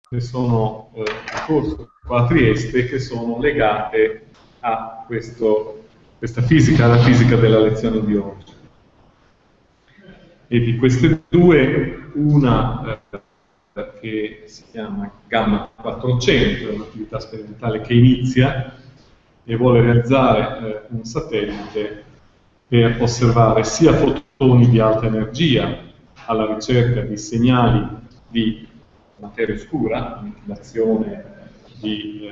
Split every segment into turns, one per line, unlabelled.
che sono in corso qua a Trieste, che sono legate a questa fisica, alla fisica della lezione di oggi. E di queste due, una che si chiama Gamma 400, è un'attività sperimentale che inizia e vuole realizzare un satellite per osservare sia fotoni di alta energia alla ricerca di segnali di materia oscura, iniziazione di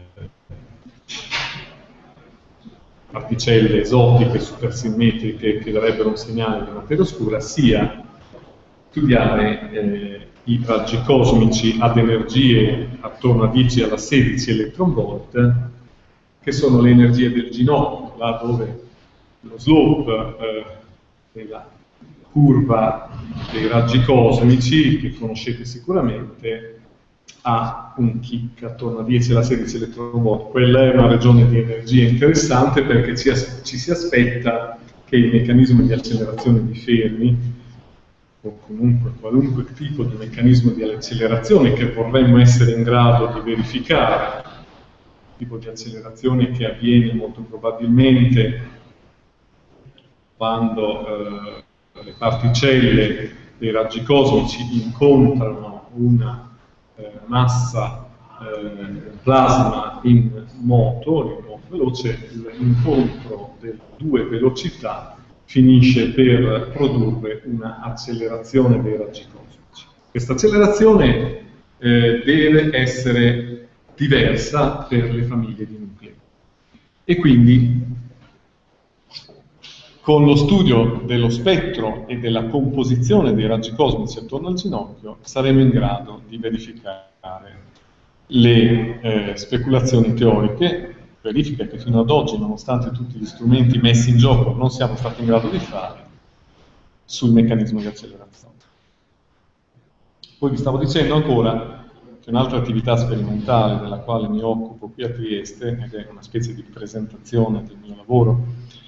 particelle esotiche supersimmetriche che darebbero un segnale di materia oscura, sia studiare i raggi cosmici ad energie attorno a 10 alla 16 eletronvolt, che sono le energie del ginocchio, là dove lo slope della curva dei raggi cosmici, che conoscete sicuramente, ha un kick attorno a 10 alla 16 eletronvolt. Quella è una regione di energia interessante perché ci si aspetta che i meccanismi di accelerazione di Fermi, o comunque qualunque tipo di meccanismo di accelerazione che vorremmo essere in grado di verificare, tipo di accelerazione che avviene molto probabilmente quando le particelle dei raggi cosmici incontrano una massa plasma in moto veloce, l'incontro delle due velocità finisce per produrre una accelerazione dei raggi cosmici. Questa accelerazione deve essere diversa per le famiglie di nuclei. E quindi con lo studio dello spettro e della composizione dei raggi cosmici attorno al ginocchio saremo in grado di verificare le speculazioni teoriche, verifiche che fino ad oggi, nonostante tutti gli strumenti messi in gioco, non siamo stati in grado di fare sul meccanismo di accelerazione. Poi vi stavo dicendo ancora che un'altra attività sperimentale della quale mi occupo qui a Trieste, ed è una specie di presentazione del mio lavoro,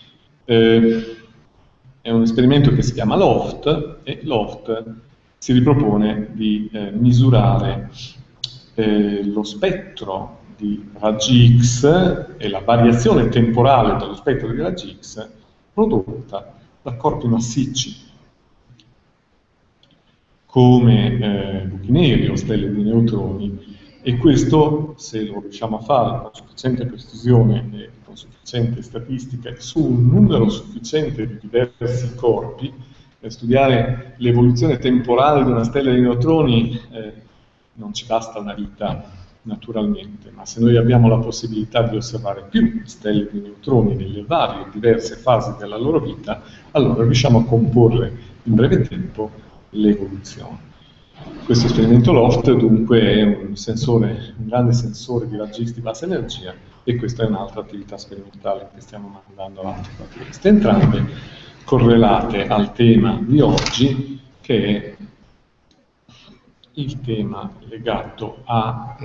è un esperimento che si chiama LOFT, e LOFT si ripropone di misurare lo spettro di raggi X e la variazione temporale dello spettro di raggi X prodotta da corpi massicci come buchi neri o stelle di neutroni, e questo, se lo riusciamo a fare con sufficiente precisione e con sufficiente statistica su un numero sufficiente di diversi corpi, per studiare l'evoluzione temporale di una stella di neutroni non ci basta una vita, naturalmente, ma se noi abbiamo la possibilità di osservare più stelle di neutroni nelle varie diverse fasi della loro vita, allora riusciamo a comporre in breve tempo l'evoluzione. Questo esperimento LOFT dunque è un grande sensore di raggi di bassa energia, e questa è un'altra attività sperimentale che stiamo mandando avanti qua a Trieste, entrambe correlate al tema di oggi, che è il tema legato a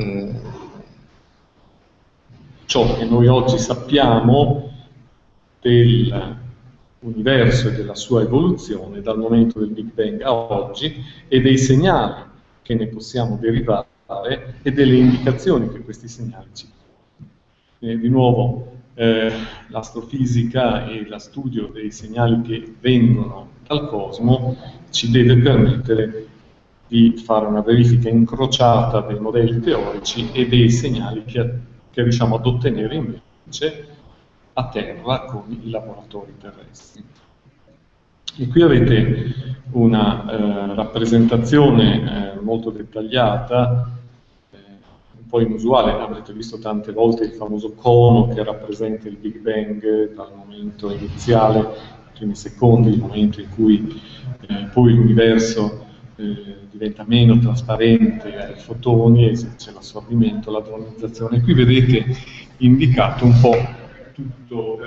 ciò che noi oggi sappiamo dell'universo e della sua evoluzione dal momento del Big Bang a oggi, e dei segnali che ne possiamo derivare e delle indicazioni che questi segnali ci danno. Di nuovo, l'astrofisica e lo studio dei segnali che vengono dal cosmo ci deve permettere di fare una verifica incrociata dei modelli teorici e dei segnali che riusciamo ad ottenere invece a terra con i laboratori terrestri. E qui avete una rappresentazione molto dettagliata, un po' inusuale. Avrete visto tante volte il famoso cono che rappresenta il Big Bang dal momento iniziale, i primi secondi, il momento in cui poi l'universo diventa meno trasparente ai fotoni e c'è l'assorbimento, la dronizzazione. Qui vedete indicato un po' tutto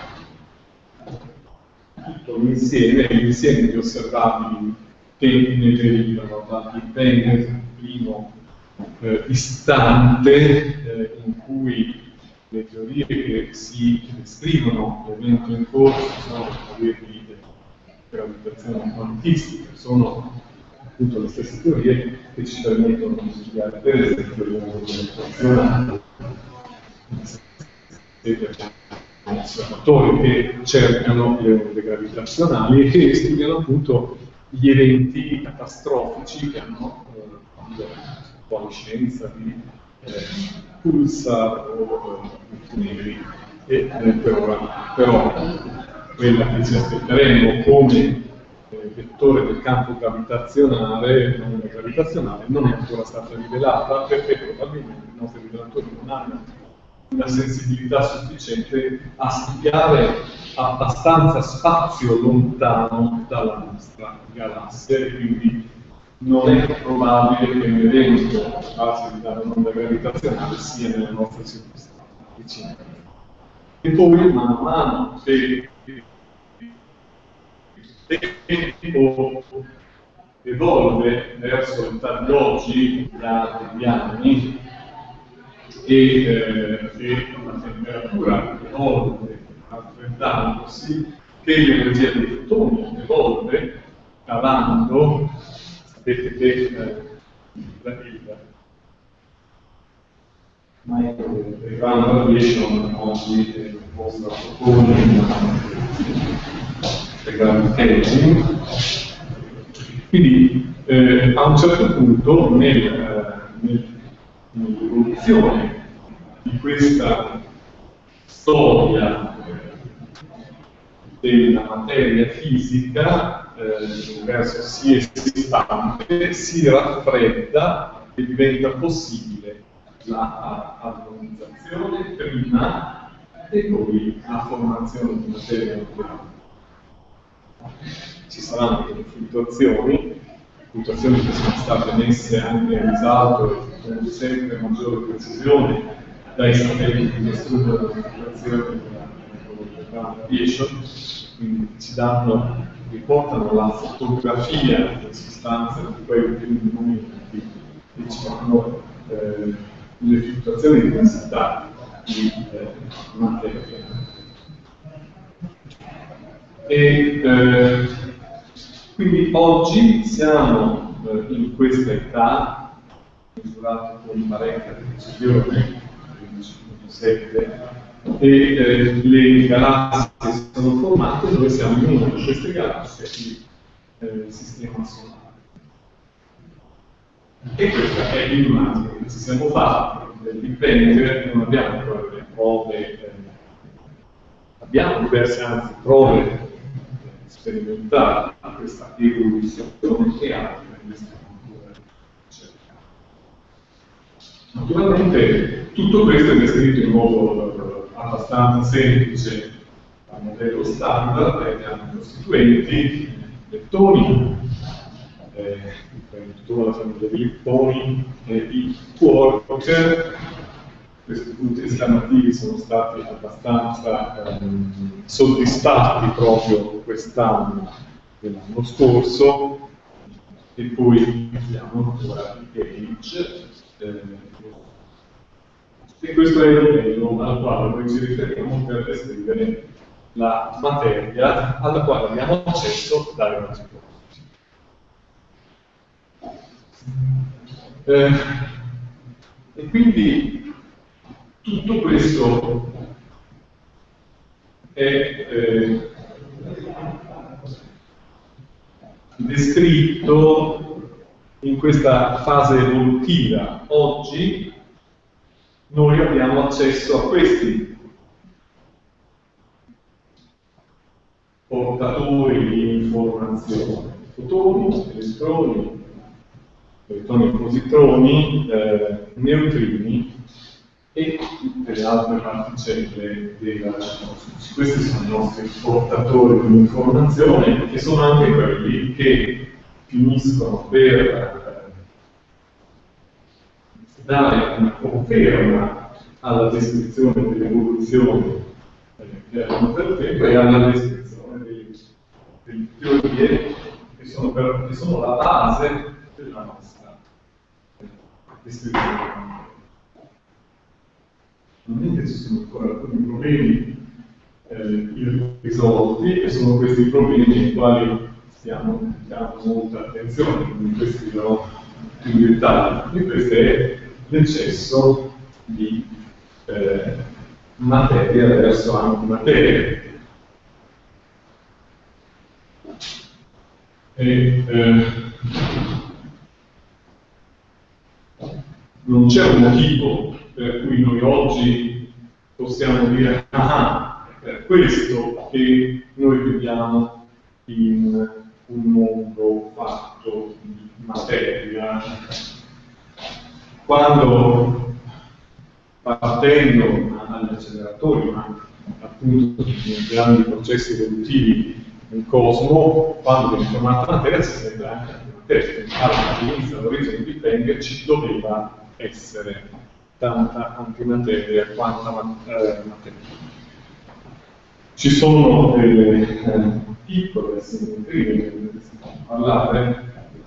l'insieme di osservabili che ne derivano dal Big Bang, il primo istante in cui le teorie che si descrivono l'evento in corso sono teorie di gravitazione quantistica, sono appunto le stesse teorie che ci permettono di studiare per esempio le onde gravitazionali, osservatori che cercano le onde gravitazionali e che studiano appunto gli eventi catastrofici che hanno quando si fa scienza di pulsar o neri. E per ora, però, quella che ci aspetteremo come vettore del campo gravitazionale, non è ancora stata rivelata perché probabilmente i nostri rivelatori non hanno una sensibilità sufficiente a studiare abbastanza spazio lontano dalla nostra galassia e quindi non è probabile che un evento capace di dare un'onda gravitazionale sia nelle nostre circostanze vicine. E poi man mano che il tempo evolve verso l'età di oggi, degli anni, e la temperatura evolve altrettanto, che l'energia dei fotoni evolve calando. Sapete che il ground radiation oggi è composto da fotoni e gravitati. Quindi a un certo punto nell'evoluzione di questa storia della materia fisica, l'universo si espande, si raffredda e diventa possibile la atomizzazione prima e poi la formazione di materia nucleare. Ci saranno delle fluttuazioni che sono state messe anche in risalto e con sempre maggiore precisione dai satelliti che studiano le fluttuazioni della radiation, quindi ci riportano la fotografia delle sostanze di quei primi momenti e ci fanno le fluttuazioni di densità di materia. Quindi oggi siamo in questa età, misurata con parecchia precisione, 15.7, e le galassie si sono formate, noi siamo in una di queste galassie, il sistema solare. E questa è l'immagine che ci siamo fatti del Big Bang. Non abbiamo ancora delle prove, abbiamo diverse anzi prove sperimentali a questa evoluzione che altre queste ancora cercate. Naturalmente tutto questo è descritto in modo abbastanza semplice al modello standard, abbiamo i costituenti, leptoni, tutta la famiglia dei leptoni e i quark. Questi punti esclamativi sono stati abbastanza soddisfatti proprio quest'anno dell'anno scorso, e poi abbiamo ancora il gauge, e questo è il modello al quale noi ci riferiamo per descrivere la materia alla quale abbiamo accesso dai raggi cosmici. E quindi tutto questo è descritto in questa fase evolutiva. Oggi noi abbiamo accesso a questi portatori di informazione: fotoni, elettroni e positroni, neutrini e tutte le altre particelle della cosmos. Questi sono i nostri portatori di informazione, che sono anche quelli che finiscono per dare una conferma alla descrizione dell'evoluzione che abbiamo per tempo e alla descrizione delle teorie che sono la base della nostra descrizione. Naturalmente ci sono ancora alcuni problemi irrisolti, e sono questi problemi ai quali stiamo dando molta attenzione, quindi questi sono più dettagli. E questo è l'eccesso di materia verso antimateria. Non c'è un motivo per cui noi oggi possiamo dire è per questo che noi viviamo in un mondo fatto di materia. Quando partendo agli acceleratori, ma appunto nei grandi processi evolutivi nel cosmo, quando viene formata la materia si sente anche antimateria. All'inizio dell'origine di Planck ci doveva essere tanta antimateria quanta materia. Ci sono delle piccole simmetrie che stiamo parlare,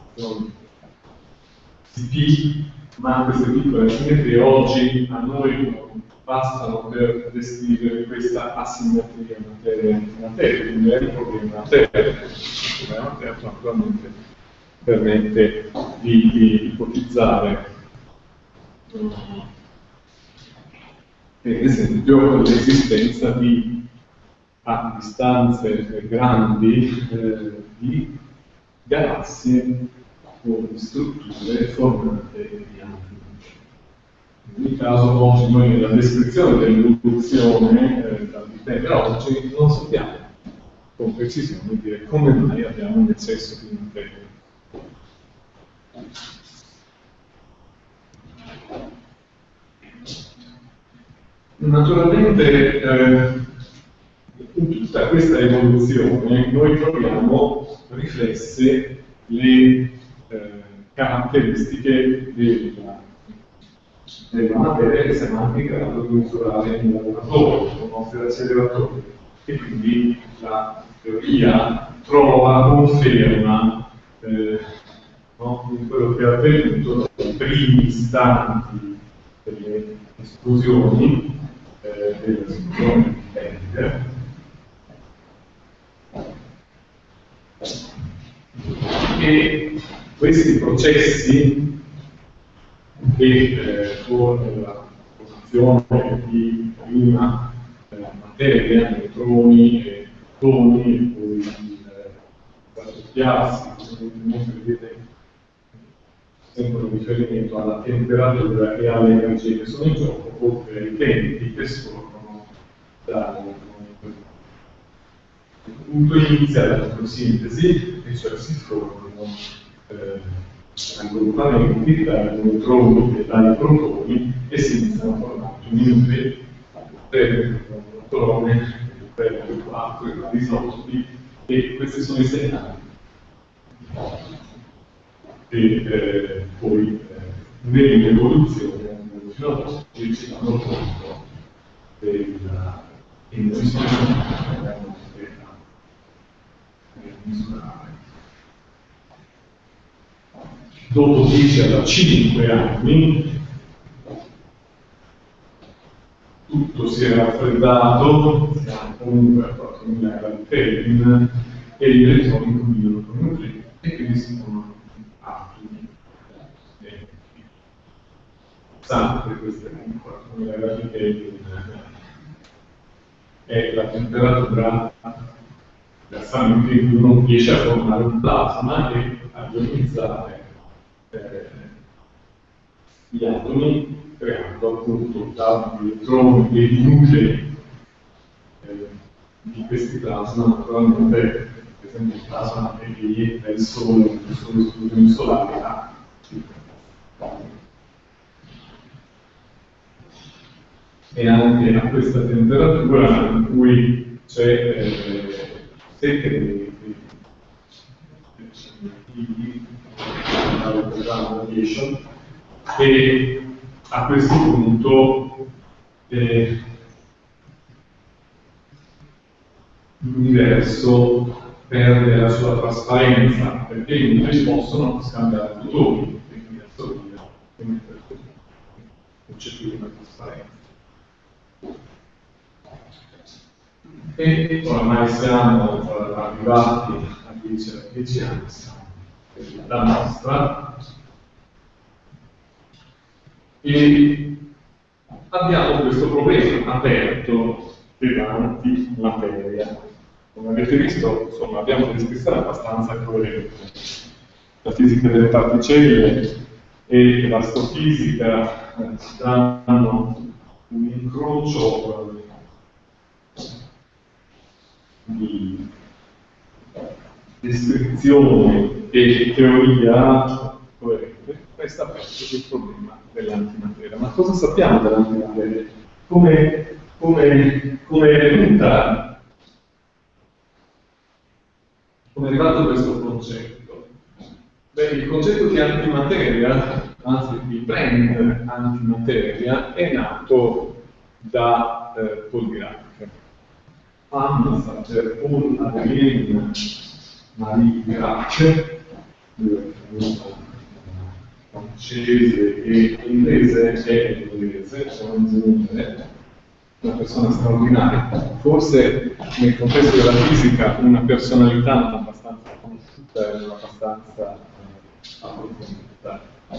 CP, ma queste piccole simmetrie oggi a noi bastano per descrivere questa asimmetria materia-antimateria, quindi è il problema materia. Il problema materia naturalmente permette di ipotizzare per esempio l'esistenza a distanze grandi di galassie con strutture formate di antimateria. In ogni caso oggi noi nella descrizione dell'evoluzione dal Big Bang a oggi non sappiamo con precisione dire come mai abbiamo un eccesso di materia. Naturalmente in tutta questa evoluzione noi troviamo riflesse le caratteristiche della materia che siamo anche in grado di misurare in laboratorio, con i nostri acceleratori. E quindi la teoria conferma in quello che è avvenuto nei primi istanti delle esplosioni di Planck. E questi processi che con la formazione di prima materia, neutroni, protoni e poi il chiassico, vedete sempre un riferimento alla temperatura e alle energie che sono in gioco, oltre ai tempi che scorrono dal punto iniziale della fotosintesi, e cioè si formano raggruppamenti dai neutroni e dai protoni e si iniziano a formare nuclei, protoni, 4 e vari isotopi, e questi sono i segnali. E poi nell'evoluzione fino ad oggi ci danno conto dell'esistenza da misurare. Dopo 10-5 anni tutto si è raffreddato, siamo comunque a 4000 gradi Kelvin e gli elettroni combinano con i nuclei e quindi si formano atomi. Sempre queste 4000 gradi Kelvin è la temperatura gassante in cui non riesce a formare un plasma e a ionizzare gli atomi, creando appunto tanti elettroni e i nuclei di questi plasma. Naturalmente, per esempio, il plasma che viene dal Sole, che sono esplosioni solari, e anche a questa temperatura in cui c'è sette e a questo punto l'universo perde la sua trasparenza, perché i nuclei possono scambiare fotoni, quindi non c'è più una trasparenza. E oramai siamo arrivati a 10 anni, la nostra, e abbiamo questo problema aperto dell'antimateria. Come avete visto, insomma, abbiamo una descrizione abbastanza coerente. La fisica delle particelle e l'astrofisica ci danno un incrocio di descrizione e teoria coerente. Resta aperto il problema dell'antimateria. Ma cosa sappiamo dell'antimateria? Come è venuta? Come è arrivato questo concetto? Beh, il concetto di antimateria, anzi di brand antimateria, è nato da Paul Dirac. Paul Adeline Marie Dirac, francese e inglese, è inglese, è un ingegnere, una persona straordinaria, forse nel contesto della fisica una personalità abbastanza conosciuta e non abbastanza approfondita.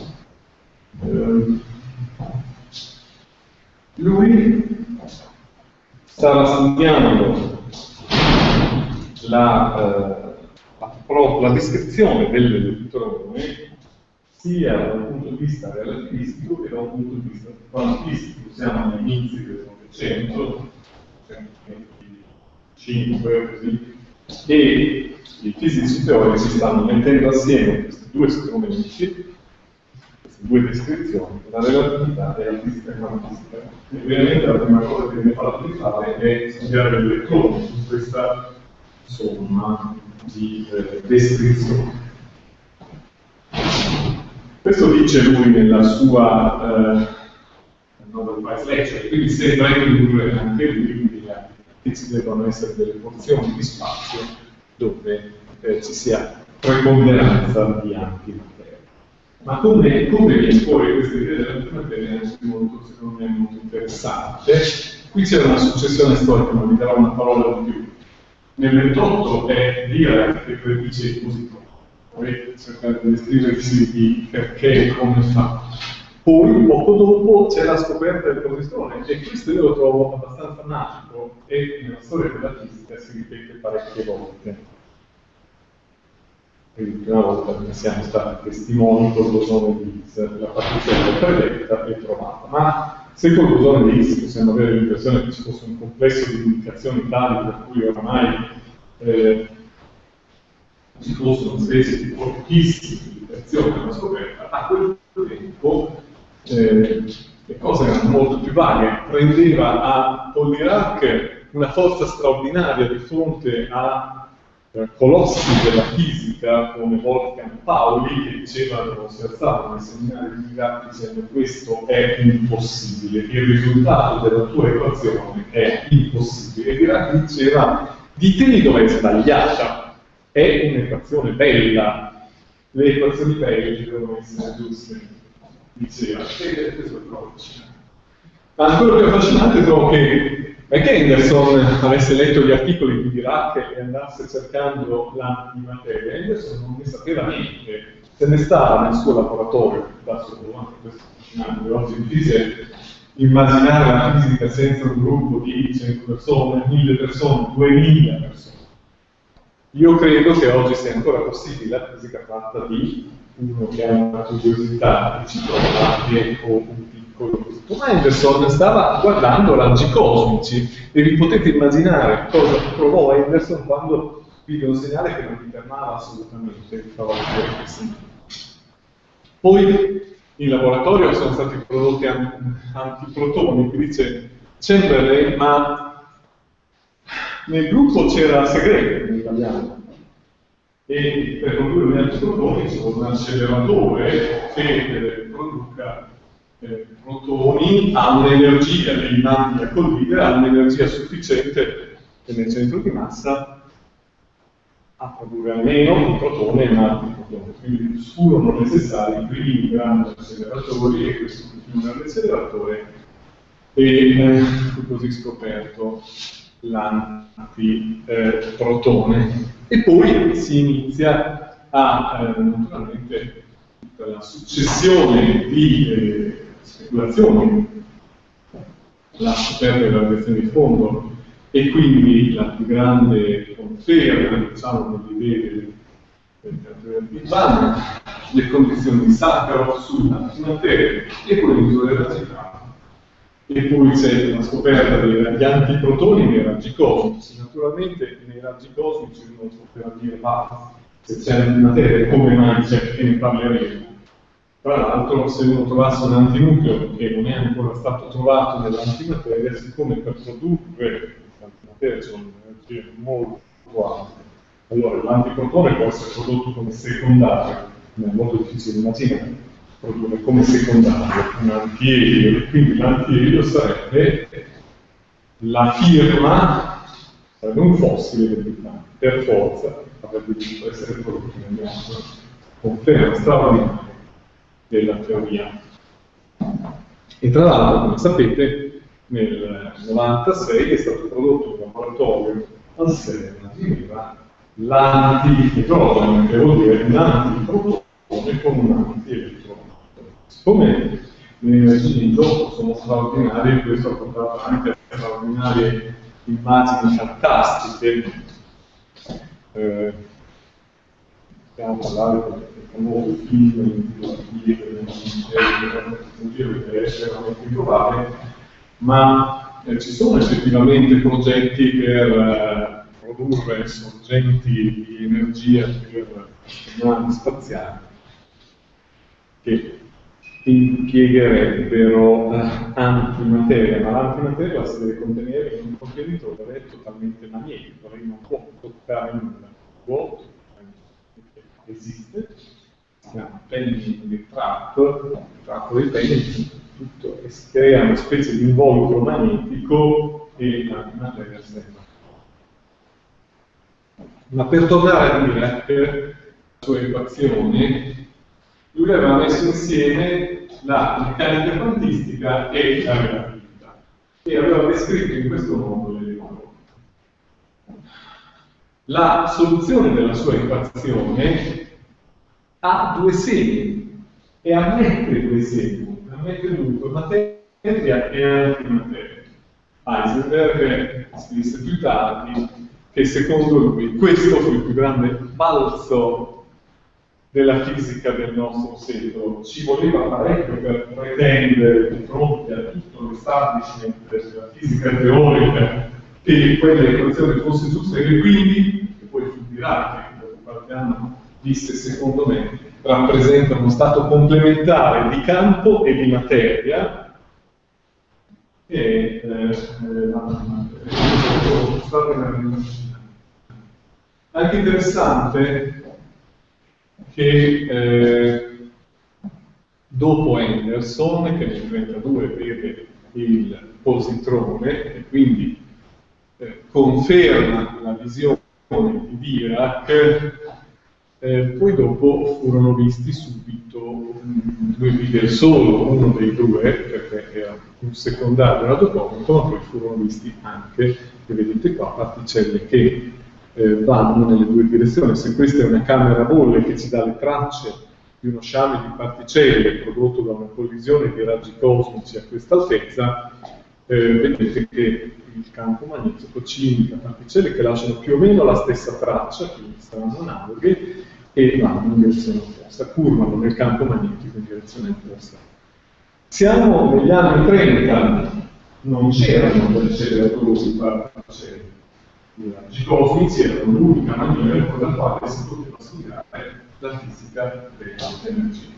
Lui stava studiando la descrizione dell'elettrone sia da un punto di vista relativistico che da un punto di vista quantistico. Siamo agli inizi del Novecento, 125 così, e i fisici teorici stanno mettendo assieme questi due strumenti, queste due descrizioni, la relatività e la fisica quantistica. E ovviamente la prima cosa che viene fatto di fare è studiare l'elettrone su questa somma di descrizioni. Questo dice lui nella sua Nobel Prize Lecture, quindi sembra indurre anche lui che ci devono essere delle porzioni di spazio dove ci sia preponderanza di antimateria. Ma come viene fuori questa idea dell'antimateria è anche molto, secondo me, molto interessante. Qui c'è una successione storica, ma vi darò una parola di più. Nel 28 è Dirac che predice il positron. Poi cercare di descriversi di perché e come fa. Poi, poco dopo, c'è la scoperta del positrone, e questo io lo trovo abbastanza magico, e nella storia della fisica si ripete parecchie volte. Quindi, la prima volta ne siamo stati testimoni col bosone di Higgs, la particella predetta e trovata. Ma se col bosone di Higgs possiamo avere l'impressione che ci fosse un complesso di indicazioni tali per cui oramai ci fosse una specie di fortissima indicazione della scoperta, a quel tempo le cose erano molto più vaghe. Prendeva a Paul Dirac una forza straordinaria di fronte a colossi della fisica come Wolfgang Pauli, che dicevano, si alzavano nei seminari di Dirac dicendo questo è impossibile, il risultato della tua equazione è impossibile. E Dirac diceva di te dove è sbagliata. È un'equazione bella, le equazioni belle devono essere giuste, diceva, e questo è proprio affascinante. Ma quello più affascinante trovo che Anderson avesse letto gli articoli di Dirac e andasse cercando l'antimateria. Anderson non ne sapeva niente, se ne stava nel suo laboratorio, da solo, anche questo è affascinante. Oggi è difficile immaginare la fisica senza un gruppo di 100 persone, 1000 persone, 2000 persone. Io credo che oggi sia ancora possibile la fisica fatta di uno che ha una curiosità e ci trova dietro un piccolo gruppo. Ma Anderson stava guardando raggi cosmici e vi potete immaginare cosa provò Anderson quando vide un segnale che non gli fermava assolutamente. Poi in laboratorio sono stati prodotti antiprotoni, che dice Chamberlain, ma nel gruppo c'era segreto in italiano, e per produrre gli antiprotoni c'è un acceleratore che produca protoni a un'energia, li mandi a collidere, a un'energia sufficiente nel centro di massa a produrre almeno un protone e un antiprotone. Quindi furono necessari i primi grandi acceleratori, e questo fu un grande acceleratore, e fu così scoperto l'antiprotone. E poi si inizia a, naturalmente, tutta la successione di speculazioni, la scoperta della radiazione di fondo e quindi la più grande conferma, diciamo, delle idee del Big Bang, le condizioni di Sakharov sull'antimateria e poi le misure della città. E poi c'è la scoperta degli antiprotoni nei raggi cosmici. Naturalmente nei raggi cosmici uno poteva dire, ma se c'è l'antimateria come mai c'è, che ne parleremo? Tra l'altro, se uno trovasse un antinucleo che non è ancora stato trovato nell'antimateria, siccome per produrre l'antimateria sono energie molto alte, allora l'antiprotone può essere prodotto come secondario, ma è molto difficile immaginare produrre come secondario un antielio, e quindi l'antielio sarebbe la firma, sarebbe un fossile del Big Bang, per forza avrebbe dovuto essere prodotto nel mondo. Conferma straordinaria della teoria. E tra l'altro, come sapete, nel 96 è stato prodotto un laboratorio al CERN a Ginevra l'antihidrogeno, che vuol dire un antiprotone con un antielettrone. Siccome le energie in gioco sono straordinarie, questo ha portato anche a straordinarie immagini fantastiche. Stiamo a parlare del famoso film che è estremamente improbabile, ma ci sono effettivamente progetti per produrre sorgenti di energia per navi spaziali che impiegherebbero antimateria, ma l'antimateria si deve contenere in un contenitore totalmente magnetico, lei non può toccare nulla, vuoto, esiste, si chiama penny trap, il trappo dei penny, tutto, e si crea una specie di involucro magnetico e l'antimateria sembra. Ma per tornare a dire la sua equazione, lui aveva messo insieme la meccanica quantistica e la relatività e aveva descritto in questo modo le equazioni. La soluzione della sua equazione ha due segni e ammette due segni, ammette dunque materia e antimateria. Heisenberg scrisse più tardi che secondo lui questo fu il più grande balzo della fisica del nostro secolo. Ci voleva parecchio per pretendere di fronte a tutto l'establishment della fisica teorica che quelle equazioni fossero giuste e quindi, che poi fu Dirac che dopo qualche anno disse, secondo me, rappresenta uno stato complementare di campo e di materia, e anche interessante che dopo Anderson, che nel 1932 vede il positrone e quindi conferma la visione di Dirac, poi dopo furono visti subito, lui vide solo uno dei due perché era un secondario radiocomico, ma poi furono visti anche, che vedete qua, particelle che vanno nelle due direzioni. Se questa è una camera a bolle che ci dà le tracce di uno sciame di particelle prodotto da una collisione di raggi cosmici a questa altezza, vedete che il campo magnetico ci indica particelle che lasciano più o meno la stessa traccia, quindi saranno analoghe, e vanno in direzione opposta, curvano nel campo magnetico in direzione opposta. Siamo negli anni 30, non c'erano degli acceleratori di particelle. I raggi cosmici erano l'unica maniera con la quale si poteva studiare la fisica dell'energia.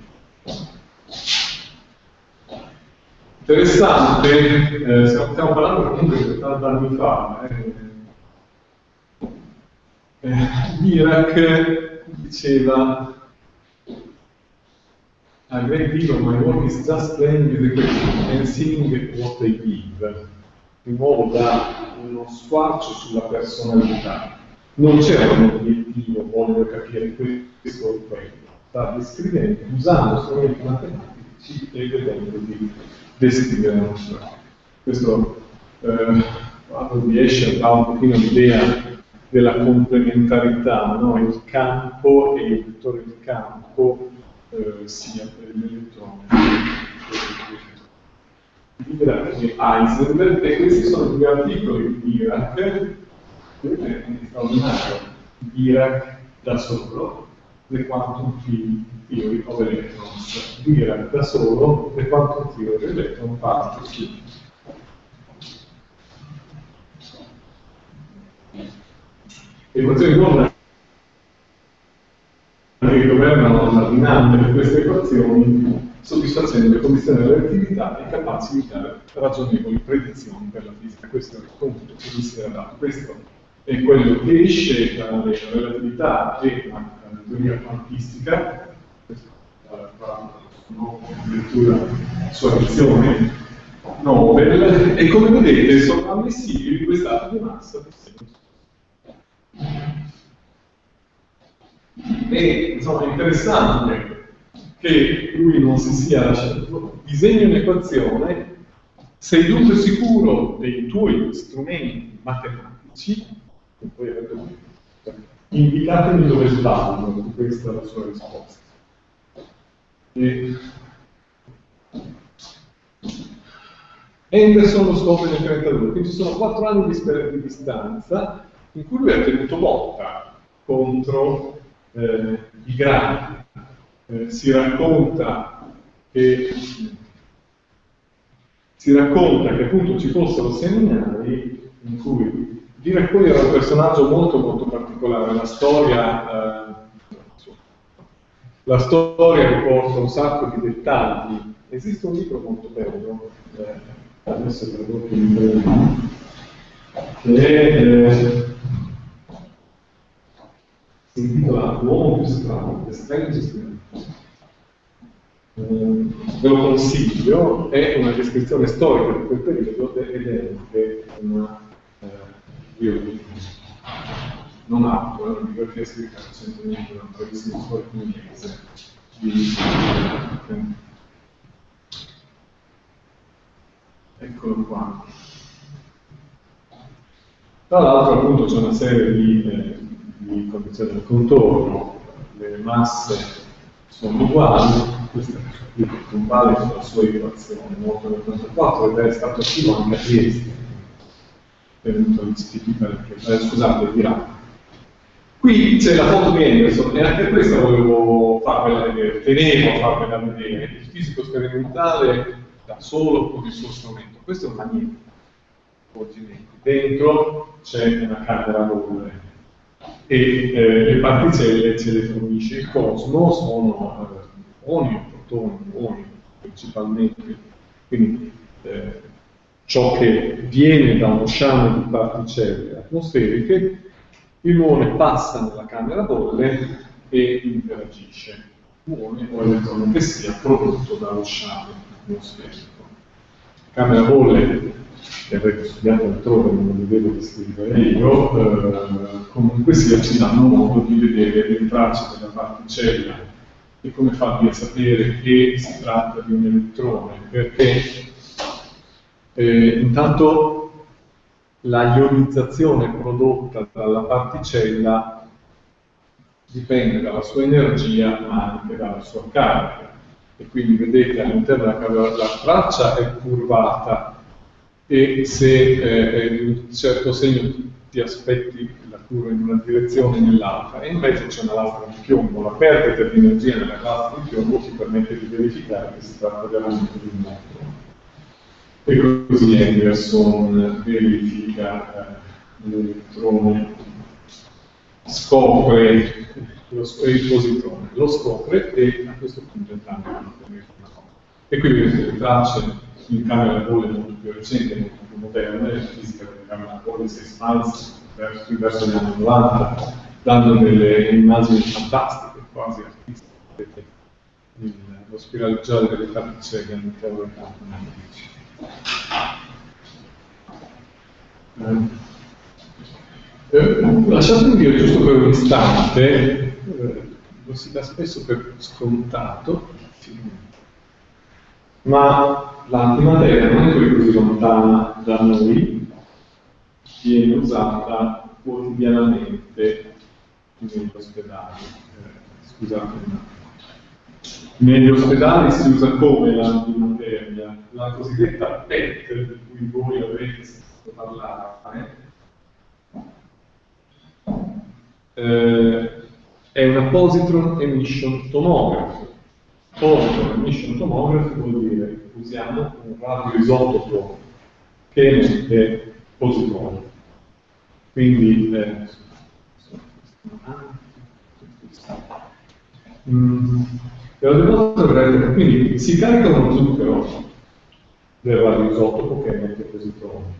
Interessante, stiamo parlando comunque di 80 anni fa. Dirac diceva: I great deal of my work is just playing with the question and seeing what they give. Di nuovo dà uno squarcio sulla personalità. Non c'era un obiettivo, voglio capire questo o quello. Sta descrivendo, usando strumenti matematici e vedendo di descrivere la nostra. Questo quando riesce a dare un pochino l'idea della complementarità, no? Il campo e il vettore di campo sia per l'elettrone Dirac e Heisenberg, e questi sono due articoli di Dirac, che è straordinario. Dirac da solo, The Quantum Theory of Electrons. Dirac da solo, The Quantum Theory of Electrons, parte su. Equazioni normali che governano la dinamica di queste equazioni, soddisfacendo le condizioni della relatività e capaci di dare ragionevoli predizioni per la fisica. Questo è il compito che mi si era dato. Questo è quello che esce dalla relatività e la teoria quantistica. Questa è la lettura sua edizione Nobel, e come vedete sono ammissibili queste dati di massa di segno. E insomma è interessante che lui non si sia lasciato. Disegni un'equazione, sei dunque sicuro dei tuoi strumenti matematici, e poi indicatemi dove sbaglio. Questa è la sua risposta. Henderson lo scopre nel 1932, quindi ci sono 4 anni di distanza in cui lui ha tenuto botta contro i gradi. Si racconta che appunto ci fossero seminari in cui Dirac poi era un personaggio molto molto particolare. La storia riporta un sacco di dettagli. Esiste un libro molto bello, adesso è tradotto in italiano, che si intitola L'uomo più strano, The Strangest Man. Ve lo consiglio, è una descrizione storica di quel periodo ed è anche una non altro, è una biografia scritta recentemente da un bravissimo storico inglese di eccolo qua. Tra l'altro appunto c'è una serie di condizioni del contorno, le masse sono uguali. Questo è un vale sulla sua equazione, molto nel 1984, ed è stato attivo anche a Trieste, tenuto all'Istituto scusate, Dirac. Qui c'è la foto di Henderson, e anche questa volevo farvela vedere, tenevo a farvela vedere. Il fisico sperimentale da solo con il suo strumento. Questo è un magnetico. Dentro c'è una camera bolle e le particelle ce le fornisce il cosmo, sono ioni o protoni, ioni principalmente, quindi ciò che viene da uno sciame di particelle atmosferiche, il muone passa nella camera bolle e interagisce, muone o elettrone che sia prodotto dallo sciame atmosferico. La camera bolle, che avrete studiato altrove, non lo devo descrivere io, comunque sia ci danno modo di vedere le tracce della particella. E come farvi a sapere che si tratta di un elettrone? Perché intanto la ionizzazione prodotta dalla particella dipende dalla sua energia ma anche dalla sua carica, e quindi vedete all'interno della camera la traccia è curvata, e se di un certo segno ti aspetti la curva in una direzione e nell'altra, e invece c'è una lastra di piombo. La perdita di energia nella lastra di piombo ti permette di verificare che si tratta veramente di un elettrone. E così Henderson verifica l'elettrone, scopre il positrone, lo scopre, e a questo punto entrambi vanno a tenere una cosa. E qui vedete le tracce in camera bolle molto più recenti, molto più moderne. La fisica delle camere bolle si è espansa verso gli anni 90, dando delle immagini fantastiche, quasi artistiche. Vedete lo spiraleggiare delle particelle all'interno del campo magnetico. Lasciatemi dire giusto per un istante, lo si dà spesso per scontato, ma l'antimateria non è così lontana da noi, viene usata quotidianamente negli ospedali. Scusate, negli ospedali si usa come l'antimateria? La cosiddetta PET, di cui voi avrete sentito parlare, è una positron emission tomography. Positron emission tomography vuol dire che usiamo un radioisotopo che emette positroni. Quindi quindi si carica uno zucchero del radioisotopo che emette positroni.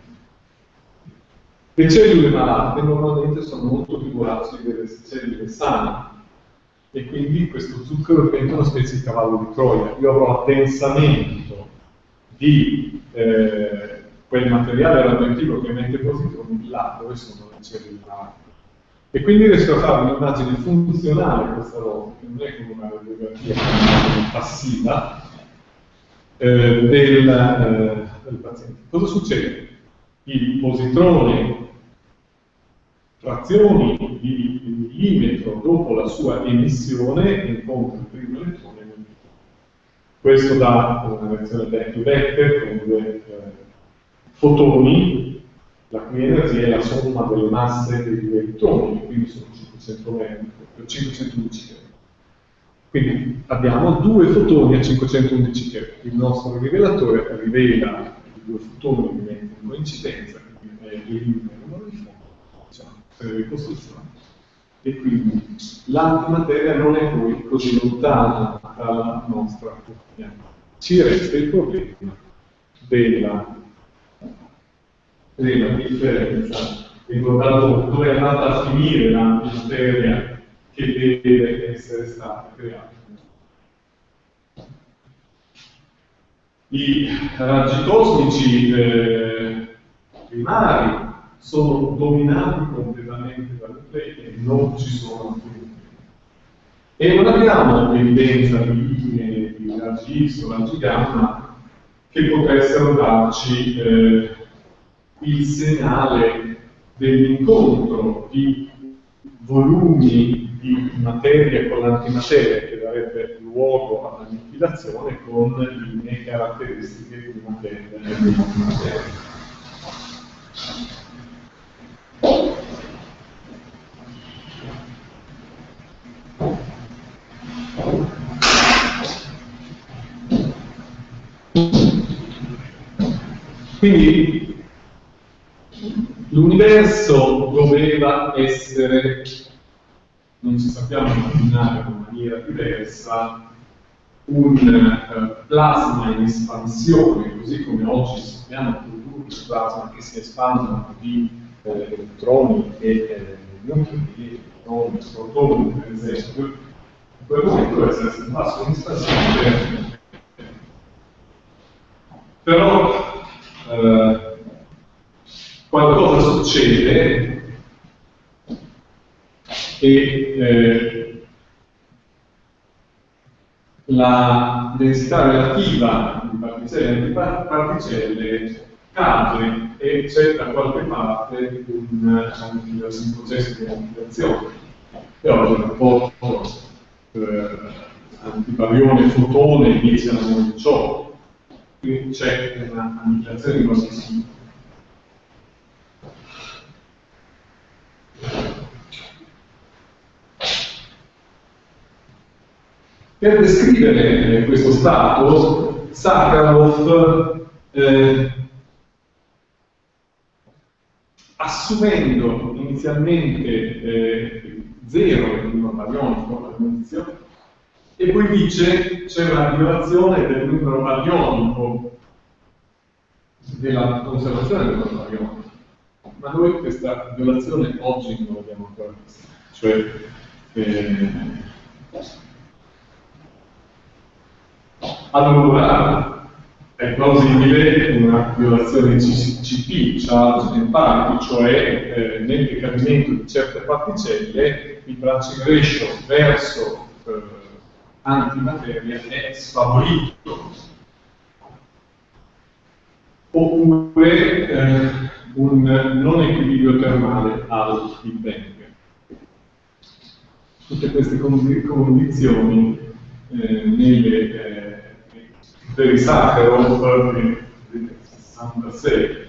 Le cellule malate normalmente sono molto più volatili delle cellule sane e quindi questo zucchero diventa una specie di cavallo di Troia. Io avrò addensamento di quel materiale radioattivo che emette positroni là dove sono le cellule malate. E quindi riesco a fare un'immagine funzionale questa volta, che non è come una radiografia passiva del paziente. Cosa succede? I positroni, frazioni di millimetro dopo la sua emissione, incontrano il primo elettrone nel nucleo. Questo dà una reazione back-to-back con due fotoni, la cui energia è la somma delle masse degli elettroni, quindi sono 511 keV. Quindi abbiamo due fotoni a 511 keV. Il nostro rivelatore rivela i due fotoni che diventano in coincidenza, quindi elimina il numero di fondo, diciamo, per ricostruzione. E quindi l'antimateria non è poi così lontana dalla nostra quotidianità. Ci resta il problema della differenza, dove è andata a finire l'antimateria che deve essere stata creata. I raggi cosmici primari sono dominati completamente dal nucleo e non ci sono più. E non abbiamo evidenza di linee di raggi X o raggi gamma che potessero darci il segnale dell'incontro di volumi di materia con l'antimateria che darebbe luogo all'annichilazione con linee caratteristiche di materia e di antimateria. Quindi l'universo doveva essere, non ci sappiamo immaginare in maniera diversa, un plasma in espansione, così come oggi sappiamo produrre plasma che si espandono di elettroni e neutroni, elettroni, protoni per esempio. In quel momento deve essere un plasma in espansione. Però qualcosa succede e la densità relativa di particelle e antiparticelle cade e c'è da qualche parte un processo di annichilazione. E oggi il rapporto antibarione-fotone iniziano a 18. Quindi c'è un'annichilazione di qualsiasi. Per descrivere questo stato, Sakharov, assumendo inizialmente zero il numero barionico all'inizio, e poi dice c'è una violazione del numero barionico, della conservazione del numero barionico. Ma noi questa violazione oggi non l'abbiamo ancora vista. Cioè, allora è plausibile una violazione CP, charge and parity, cioè nel decadimento di certe particelle il branching ratio verso antimateria è sfavorito. Oppure un non equilibrio termale al Big Bang. Tutte queste condizioni per Sakharov nel 66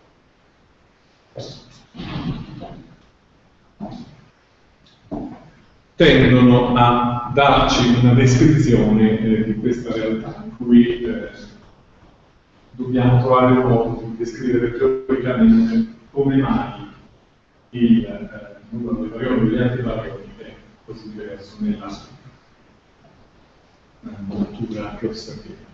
tendono a darci una descrizione di questa realtà in cui dobbiamo trovare il modo di descrivere teoricamente come mai il numero dei barioni e degli antibarioni è così diverso nella natura che osserviamo.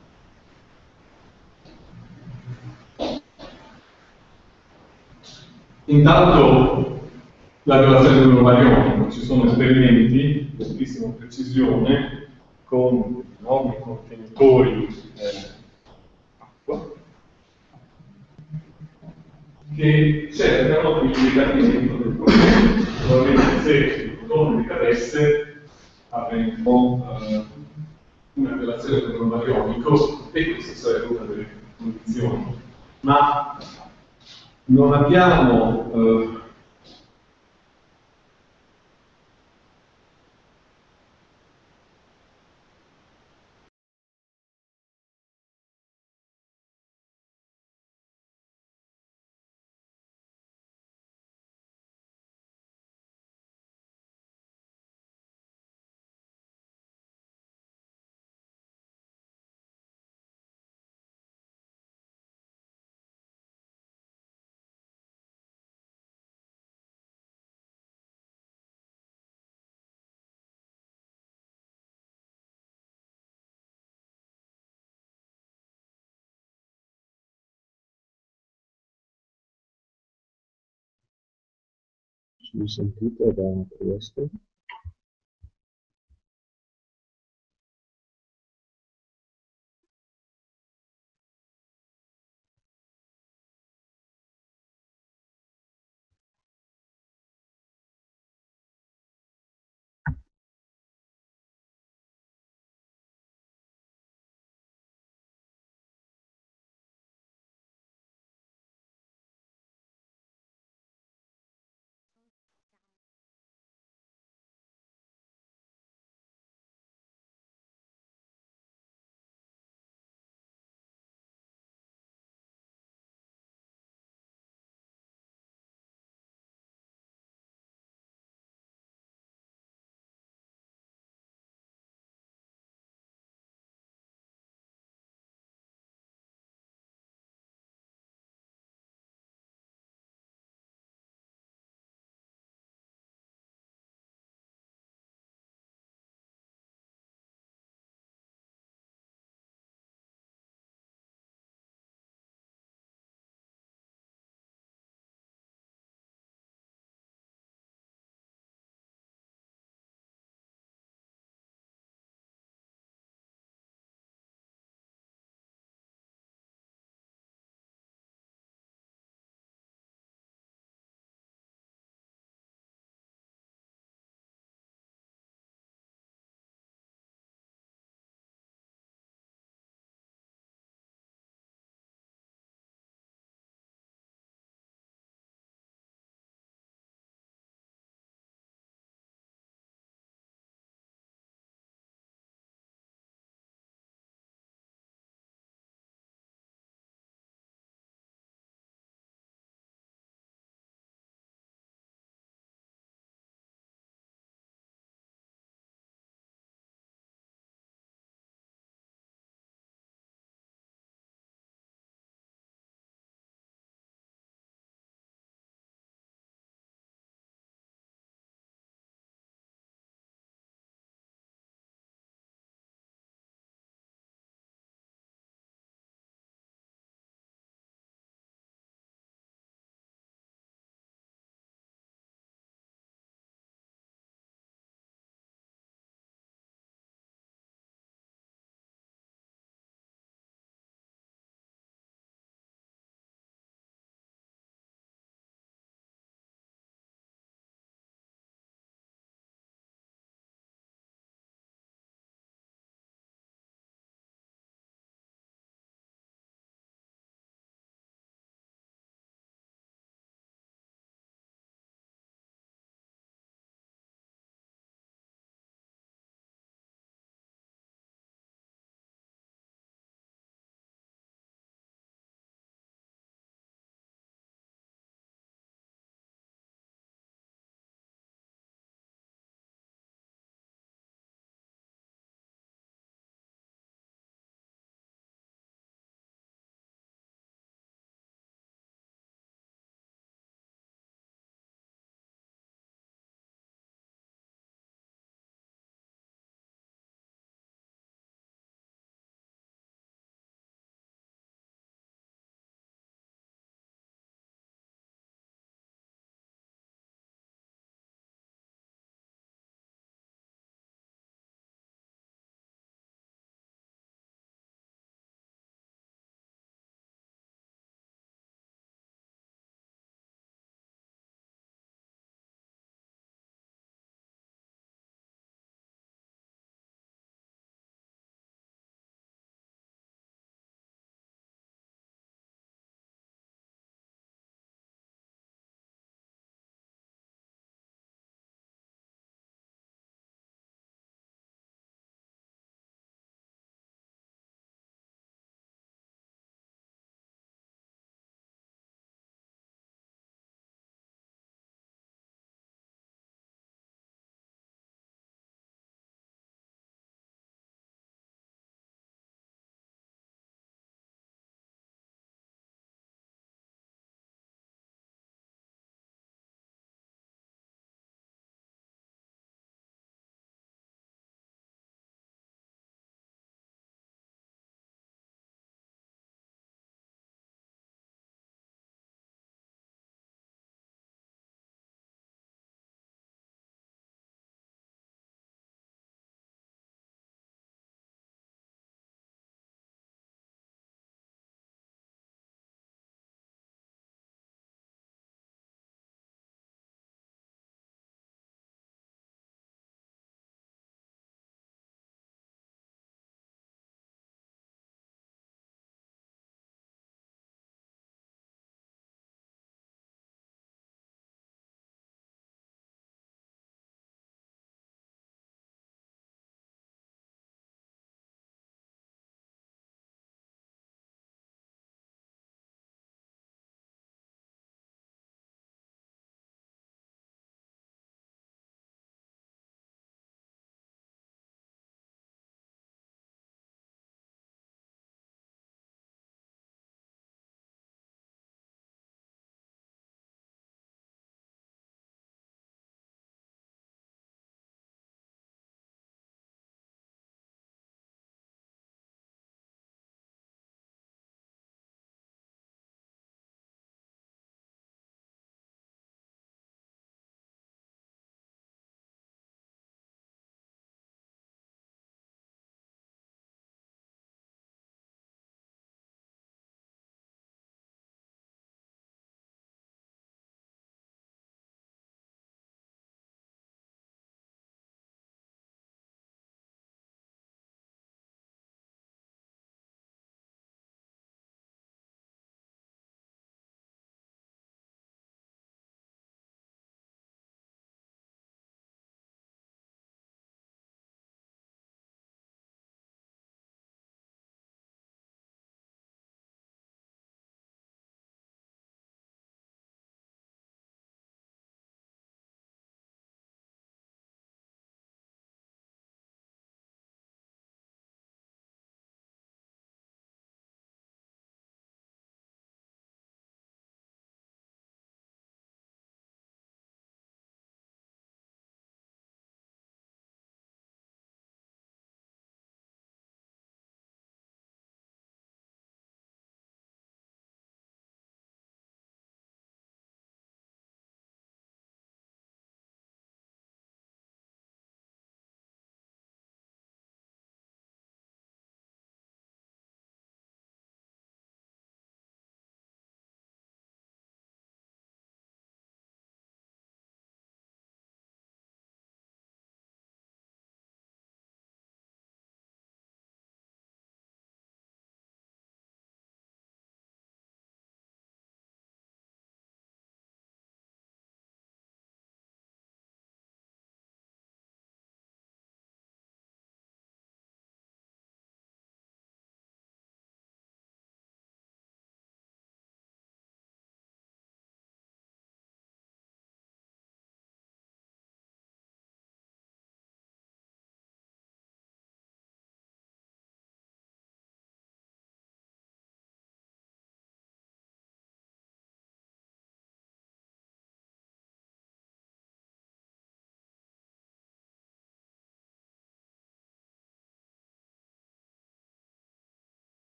Intanto la violazione del numero barionico, ci sono esperimenti di altissima precisione con enormi contenitori acqua che cercano il decadimento del protone. Probabilmente se il protone decadesse avremmo una violazione del numero barionico e questa sarebbe una delle condizioni. Ma non abbiamo
Mi sentite da questo?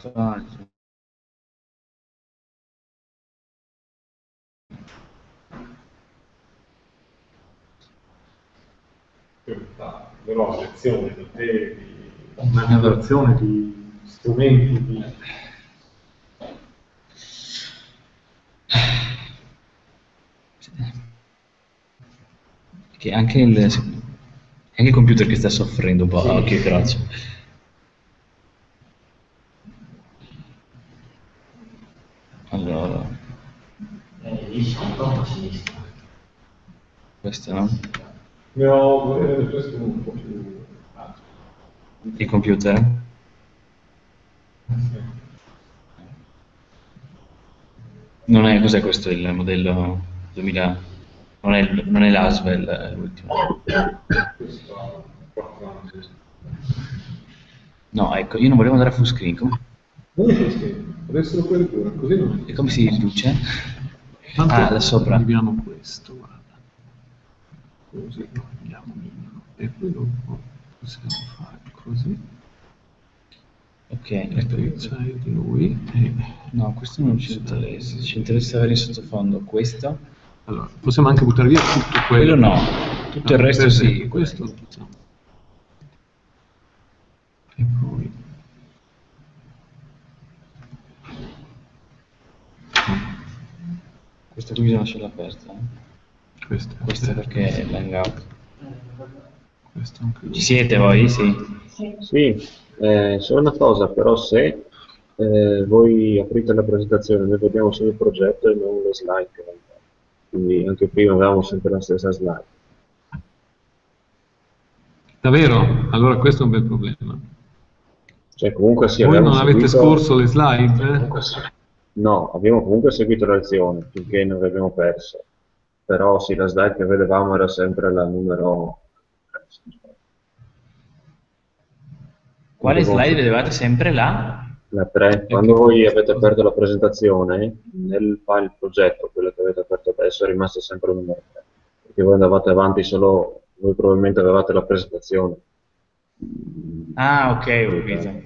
altro.
Però lezione di te, di manipolazione di strumenti, di...
Che anche il computer che sta soffrendo un po' a occhio e croce. Allora, questo no?
No, questo è un po' più...
Il computer? Non è, cos'è questo il modello 2000? Non è l'Aswell l'ultimo. No, ecco, io non volevo andare a full screen.
Adesso lo puoi ridurre, così non...
E come si riduce?
Tanto
Da sopra.
abbiamo questo, guarda. Così lo andiamo minimo. E poi dopo possiamo fare così.
Ok.
E poi c'hai di lui. E...
No, questo non ci interessa. Ci interessa avere in sottofondo questo.
Allora, possiamo anche buttare via tutto
Quello no. Tutto il resto sì.
Questo lo facciamo. E poi...
Questo qui bisogna lasciarlo aperto. Questo è perché è l'hangout.
Questo anche
Ci siete voi? Sì.
Sì, solo una cosa, però se voi aprite la presentazione, noi vediamo solo il progetto e non le slide. Quindi anche prima avevamo sempre la stessa slide.
Davvero? Allora questo è un bel problema.
Cioè comunque sì,
Voi non avete
seguito...
scorso le slide?
No, abbiamo comunque seguito la lezione finché non l'abbiamo perso. Però sì, la slide che vedevamo era sempre la numero...
Quale slide vedevate sempre là?
La 3. Quando voi avete aperto la presentazione, nel file progetto, quello che avete aperto adesso, è rimasto sempre il numero 3. Perché voi andavate avanti solo, voi probabilmente avevate la presentazione.
Ah, ok, ho capito.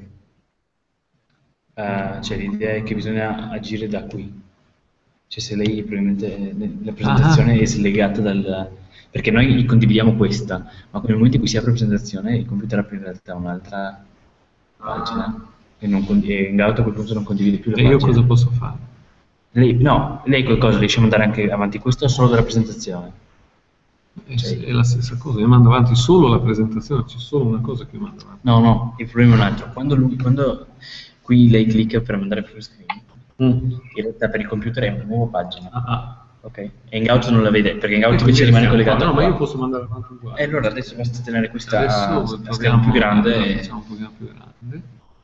Cioè l'idea è che bisogna agire da qui. Cioè se lei probabilmente la presentazione è slegata dal... Perché noi condividiamo questa, ma nel momento in cui si apre la presentazione il computer apre in realtà un'altra pagina e Hangout a quel punto non condivide più la pagina.
E io cosa posso fare?
Lei qualcosa riesce a mandare anche avanti questo o solo della presentazione?
È la stessa cosa, io mando avanti solo la presentazione, c'è solo una cosa che mando avanti.
No, il problema è un altro. Quando qui lei clicca per mandare full screen, in realtà per il computer è una nuova pagina. Ok. E Hangout non la vede, perché Hangout invece rimane collegato.
No, ma io posso mandare avanti uguale.
E allora adesso basta tenere questa
Adesso
a schermo più grande.
Facciamo un pochino più grande.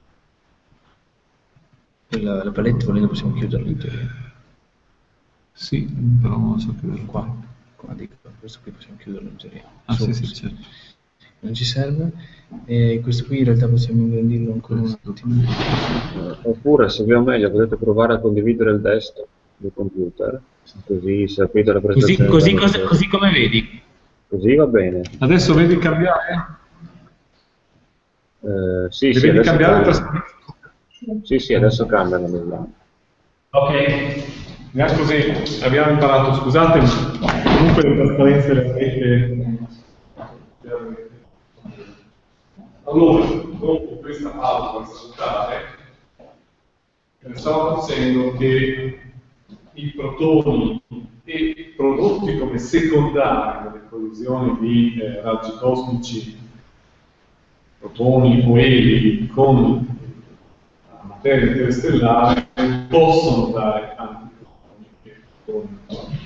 La palette volendo possiamo chiuderla in teoria.
Sì, però non so chiuderla
Qua dico, questo qui possiamo chiuderlo in teoria.
Sì, certo.
Non ci serve. E questo qui in realtà possiamo ingrandirlo ancora un attimo.
Oppure, se vi va meglio, potete provare a condividere il desktop del computer, così se aprite la presentazione.
Così come vedi.
Così va bene.
Adesso vedi cambiare?
Sì,
Devi cambiare
Sì, adesso cambiano le slide.
Ok, così abbiamo imparato, scusate, comunque le trasparenze le avete. Allora, dopo questa pausa salutare, stavo dicendo che i protoni e prodotti come secondari delle collisioni di raggi cosmici, protoni o eli con la materia interstellare possono dare antiprotoni.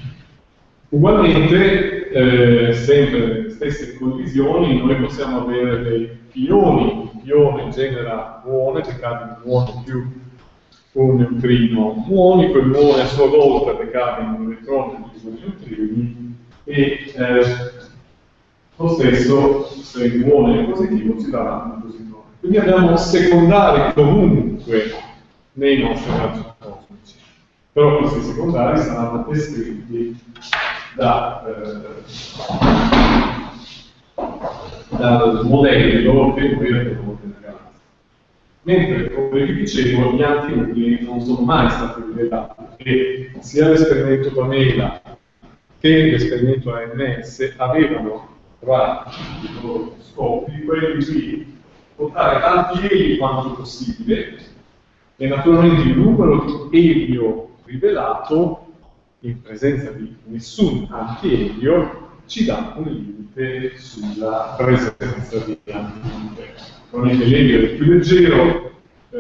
Ugualmente, sempre nelle stesse collisioni, noi possiamo avere dei pioni. Il pione genera muone, decade in muone più un neutrino muoni, quel muone a sua volta decade in un elettrone più due neutrini e lo stesso, se il muone è positivo, ci darà un positore. Quindi abbiamo secondari comunque nei nostri raggi cosmici. Però questi secondari saranno descritti dal modello che noi abbiamo della galassia. Mentre, come vi dicevo, gli antinuclei non sono mai stati rivelati, e sia l'esperimento Pamela che l'esperimento AMS avevano tra i loro scopi quelli di portare tanti eli quanto possibile, e naturalmente il numero di elio rivelato in presenza di nessun antielio ci dà un limite sulla presenza di antinuclei. Non è che l'elio è più leggero,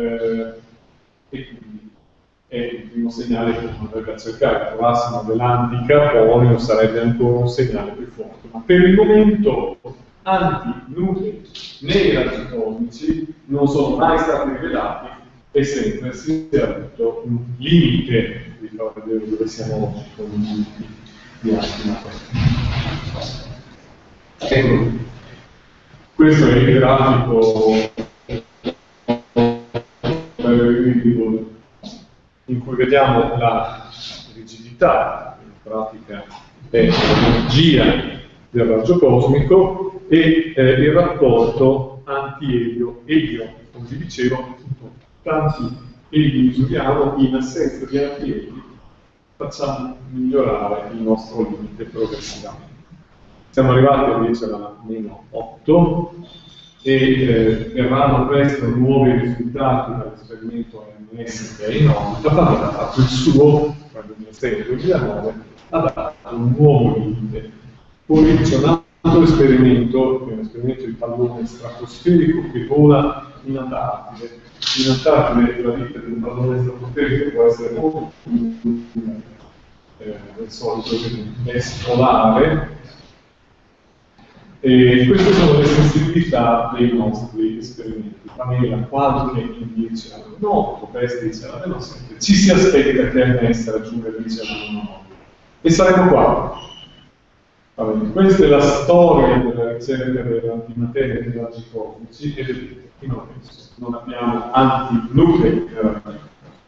e quindi è il primo segnale che dovrebbe cercare. Trovassimo dell'anticarbonio sarebbe ancora un segnale più forte, ma per il momento antinuclei nei raggi cosmici non sono mai stati rivelati, e sempre si è avuto un limite. Vi farò vedere dove siamo oggi con i limiti di antimateria. Ecco, questo è il grafico in cui vediamo la rigidità, in pratica è l'energia del raggio cosmico, e il rapporto anti-elio-elio. Come vi dicevo, tanti eli misuriamo, in assenza di anti-eli facciamo migliorare il nostro limite progressivamente. Siamo arrivati invece alla meno 8, e verranno presto nuovi risultati dall'esperimento AMS che è in orbita. Pamela ha fatto il suo, tra il 2006 e il 2009, ha dato un nuovo limite. Poi c'è un altro esperimento, che è un esperimento di pallone stratosferico che vola in Antartide. In Antartide la vita di un pallone stratosferico può essere molto più del solito, è polare. E queste sono le sensibilità dei nostri esperimenti. Pamela qualche indice alla meno 8, Best dice alla meno 7, ci si aspetta che AMS raggiunga il 10 alla meno 9. E saremo qua. Questa è la storia della ricerca dell'antimateria e dei raggi cosmici, e vedete, fino adesso non abbiamo antinuclei nei raggi cosmici.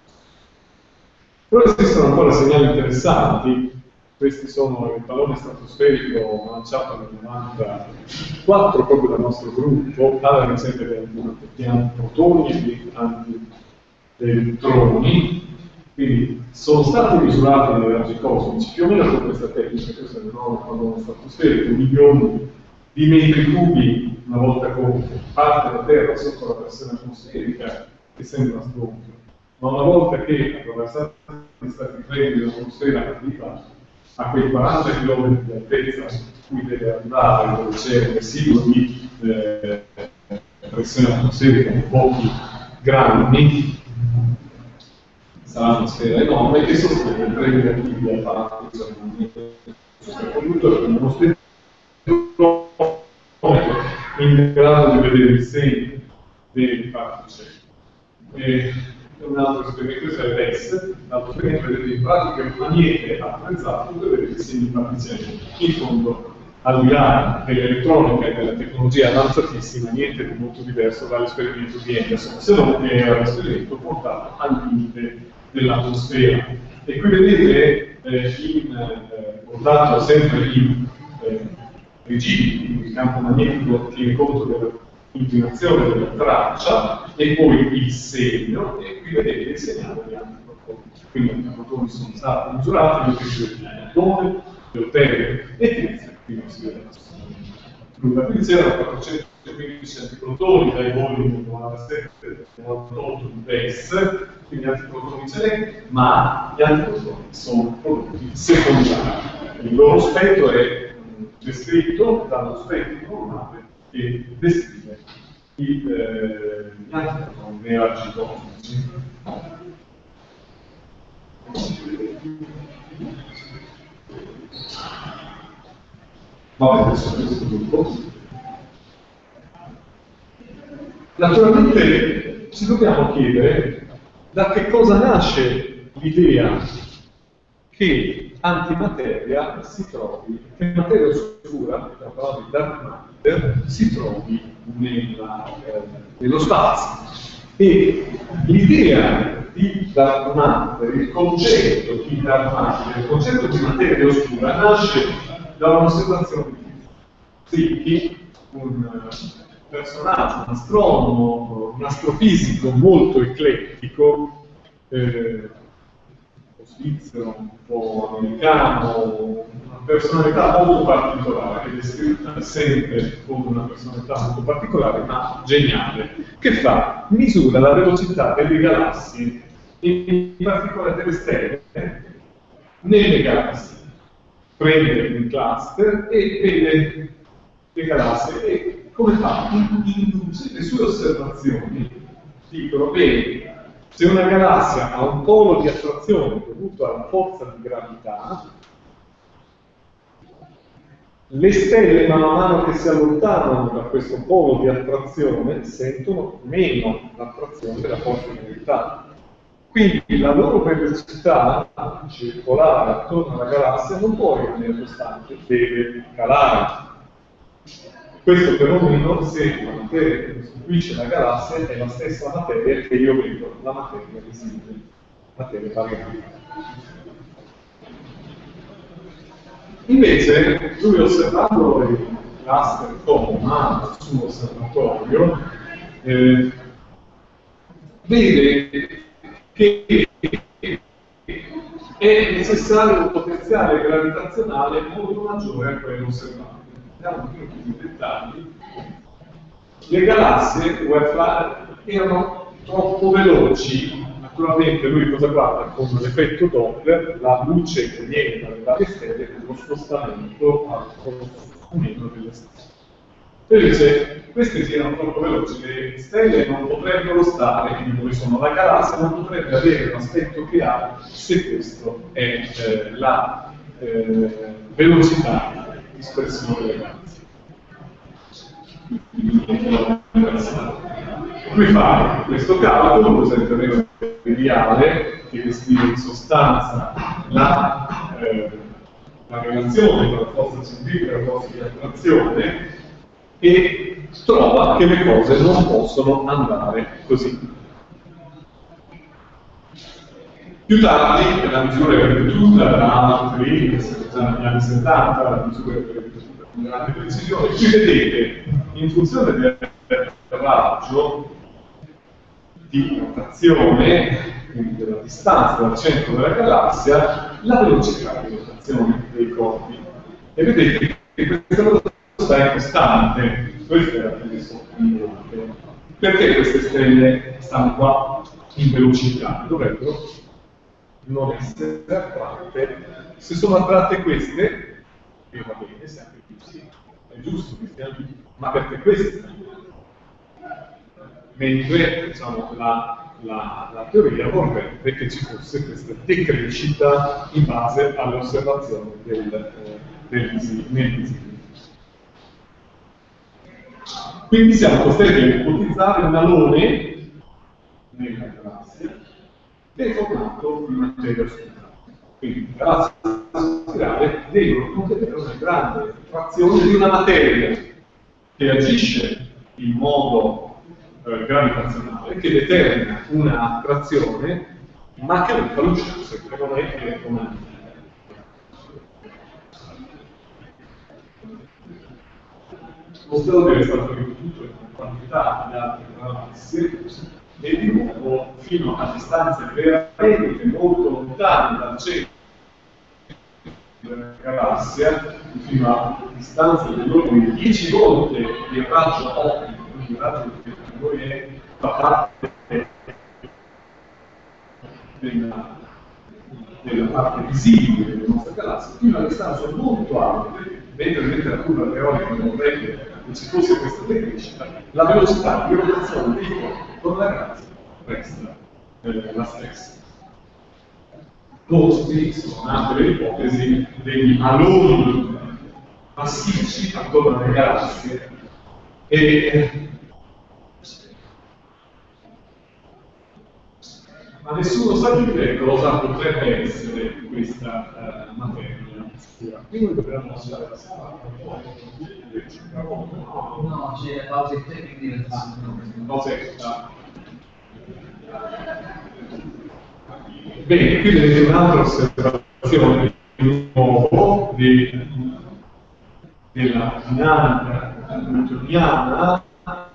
Però esistono ancora segnali interessanti. Questi sono il pallone stratosferico lanciato nel 1994 proprio dal nostro gruppo alla ricerca di antiprotoni e di antielettroni. Quindi sono stati misurati nei raggi cosmici più o meno con questa tecnica. Questo è il nuovo pallone stratosferico, milioni di metri cubi una volta che parte da terra sotto la pressione atmosferica, che sembra sconfitto, ma una volta che attraversati gli stati freddi dell'atmosfera arriva a quei 40 km di altezza cui deve arrivare, dove c'è un residuo di pressione atmosferica di pochi grammi, sarà una sfera enorme che sostiene 3 negativi di apparati con uno spettrometro in grado di vedere il segno delle particelle. Un altro esperimento, questo è il RES, l'altro esperimento vedete in pratica un magnete attrezzato dove vedete i segni particelle. In fondo, al di là dell'elettronica e della tecnologia avanzatissima, niente di molto diverso dall'esperimento di Anderson, se non che era l'esperimento portato al limite dell'atmosfera. E qui vedete portato sempre in rigidi, il campo magnetico tiene conto dell'inclinazione della traccia e poi il segno, e qui vedete il segnale di antiprotoni. Quindi gli antiprotoni sono stati misurati, vedete il protone, deuterio e tritium, qui non si vede nulla. Quindi c'erano 415 antiprotoni dai voli del 97 e 98 di BES, quindi antiprotoni ce n'è, ma gli antiprotoni sono prodotti secondari. Il loro spettro è descritto dallo spettro normale che descrive gli antiprotoni nei raggi cosmici. Vabbè, adesso questo gruppo. Naturalmente ci dobbiamo chiedere da che cosa nasce l'idea che antimateria si trovi, che materia oscura, la parola di dark matter, si trovi nello spazio. E l'idea di dark matter, il concetto di dark matter, il concetto di materia oscura nasce da un'osservazione di Zwicky, un personaggio, un astronomo, un astrofisico molto eclettico, un po' svizzero, un po' americano, una personalità molto particolare, che è descritta sempre come una personalità molto particolare, ma geniale, che fa? Misura la velocità delle galassie, in particolare delle stelle, nelle galassie. Prende un cluster e vede le galassie e come fa? Le sue osservazioni dicono, bene, se una galassia ha un polo di attrazione dovuto alla forza di gravità, le stelle man mano che si allontanano da questo polo di attrazione sentono meno l'attrazione della forza di gravità. Quindi la loro velocità circolare attorno alla galassia non può rimanere costante, deve calare. Questo fenomeno, se la materia che costituisce la galassia è la stessa materia che io vedo, la materia visibile, materia variabile. Invece, lui osservando il cluster Coma nel suo osservatorio, vede che è necessario un potenziale gravitazionale molto maggiore a quello osservato. Andiamo un po' più in dettagli. Le galassie erano troppo veloci. Naturalmente lui cosa guarda? Con l'effetto Doppler, la luce che viene dalle varie stelle con lo spostamento al consumento delle stelle. Poi dice, queste erano troppo veloci, le stelle non potrebbero stare dove sono, la galassia non potrebbe avere l'aspetto che ha se questo è la velocità di dispersione delle galassie. Lui fa questo calcolo, usa il teorema ideale che descrive in sostanza la relazione tra la forza centrifuga e la forza di attrazione e trova che le cose non possono andare così. Più tardi la misura è ripetuta da altri, negli anni 70, la misura è ripetuta con grande precisione. Qui vedete, in funzione del raggio di rotazione, quindi della distanza dal centro della galassia, la velocità di rotazione dei corpi. E vedete che questa velocità è costante, questa è la più sottolineata. Perché queste stelle stanno qua in velocità? Dovrebbero non essere attratte. Se sono attratte queste, che va bene, sempre più sì, è giusto che stiano lì, ma perché queste? Mentre diciamo, la teoria vorrebbe che ci fosse questa decrescita in base alle osservazioni nel visibile. Quindi siamo costretti a ipotizzare un alone nella galassia che è formato di materia oscura. Quindi le galassie spirale devono contenere una grande frazione di una materia che agisce in modo gravitazionale, che determina una attrazione, ma che non fa luce, che non è che come lo osservatore è stato ripetuto in quantità di altre galassie e di nuovo fino a distanze veramente molto lontane dal centro della galassia, fino a distanze dell'ordine di 10 volte il raggio ottico, quindi il raggio che noi è da parte della parte visibile della nostra galassia, fino a distanze molto alte, mentre la curva teorica non vorrebbe che ci fosse questa decrescita, la velocità di rotazione dei corpi con la galassia resta la stessa. Questi sono nate le ipotesi degli aloni massicci attorno alle galassie ma nessuno sa dire cosa potrebbe essere questa materia oscura. Quindi dobbiamo lasciare la sala.
No, c'è cose tecniche.
Bene, qui vedete un'altra osservazione di nuovo della dinamica newtoniana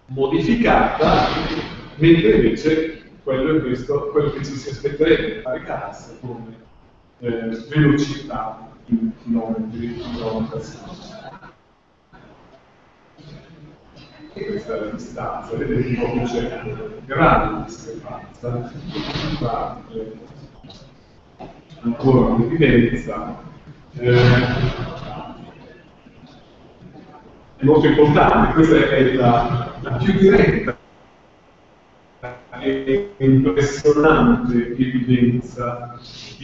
modificata, mentre invece quello è questo, quello che ci si aspetterebbe caricasse come velocità in chilometri secondo. E questa è la distanza, vedete che c'è grande discrepanza tra ancora un'evidenza è molto importante, questa è la più diretta e impressionante evidenza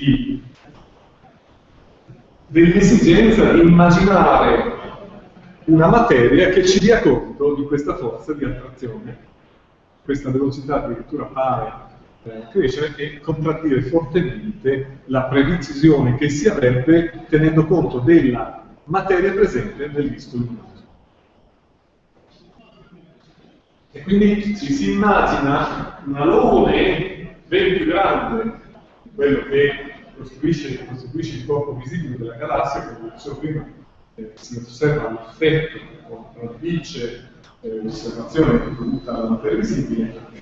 dell'esigenza di immaginare una materia che ci dia conto di questa forza di attrazione. Questa velocità addirittura pare crescere e contraddire fortemente la precisione che si avrebbe tenendo conto della materia presente nel disco luminoso. E quindi ci si immagina un alone ben più grande, quello che costituisce il corpo visibile della galassia, come dicevo prima, si osserva l'effetto che contraddice l'osservazione dovuta alla materia visibile,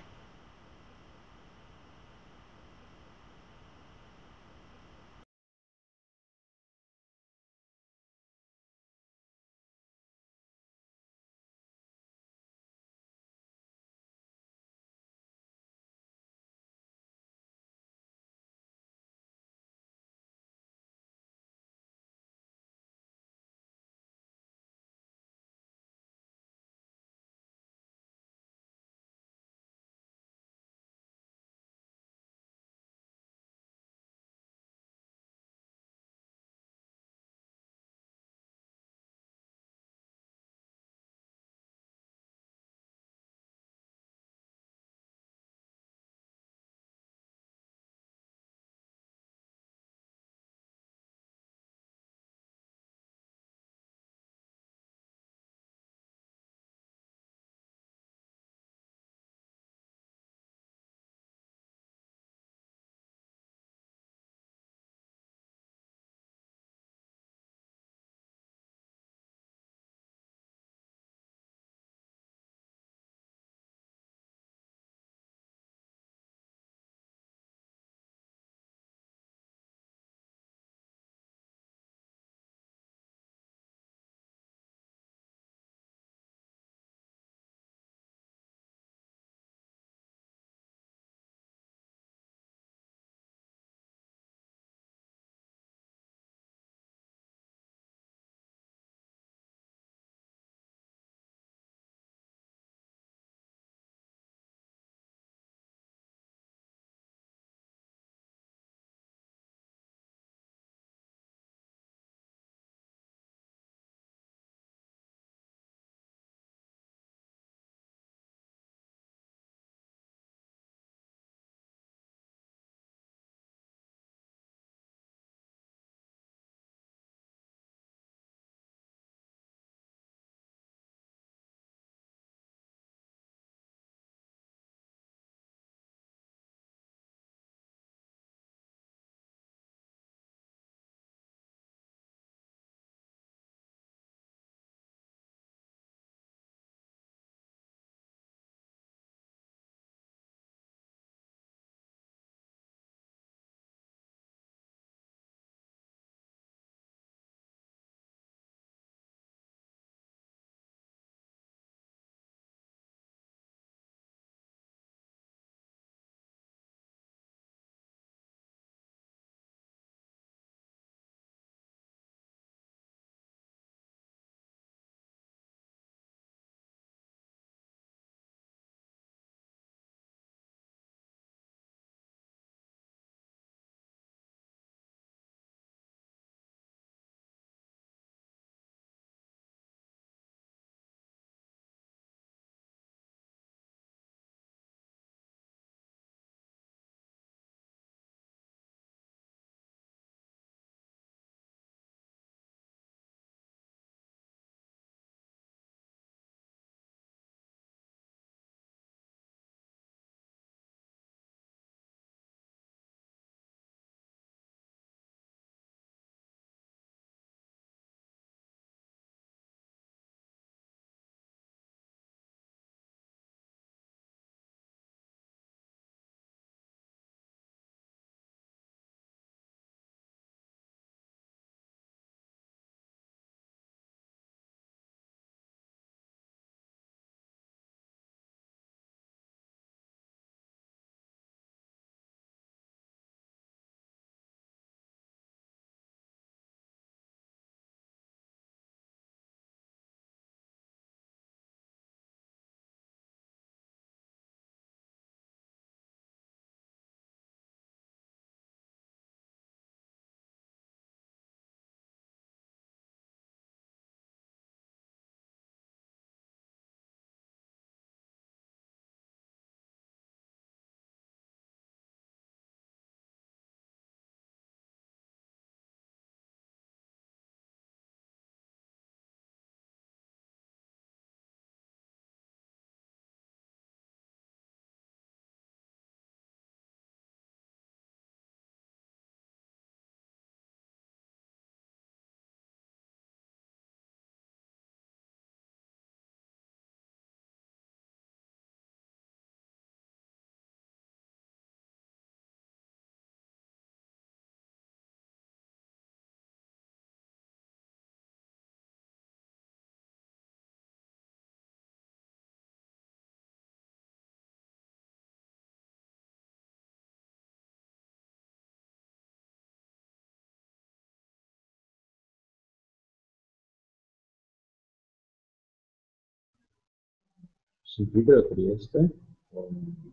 Sentite da Trieste?